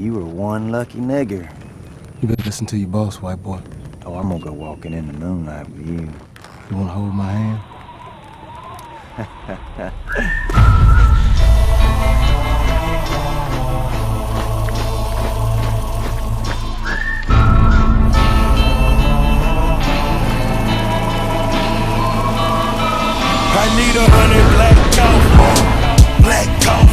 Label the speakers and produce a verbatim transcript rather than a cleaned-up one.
Speaker 1: you were one lucky nigger.
Speaker 2: You better listen to your boss, white boy.
Speaker 1: Oh, I'm gonna go walking in the moonlight with you.
Speaker 2: You wanna hold my hand?
Speaker 3: I need a hundred black coffee, black coffee.